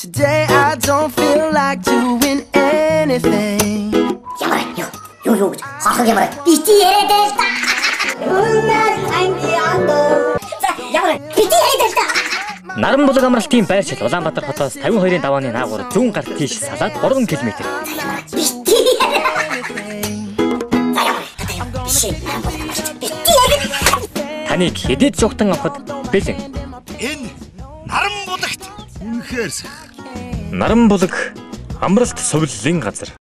Today I don't feel like doing anything. Ямар юу гэж хаалхаг ямар бити яриад л та. За ямар бити яриад л та. Наран булаг амралтын байршил Улаанбаатар хотоос 52-ийн давааны наагур зүүн гарт тийш салаад 3 км. Бити яриад. За ямар бити яриад. Таныг хэдийд зүгтэн авахд бэлэн. Энэ наран булагт үнэхээр Наран булаг амралт сувллын газар.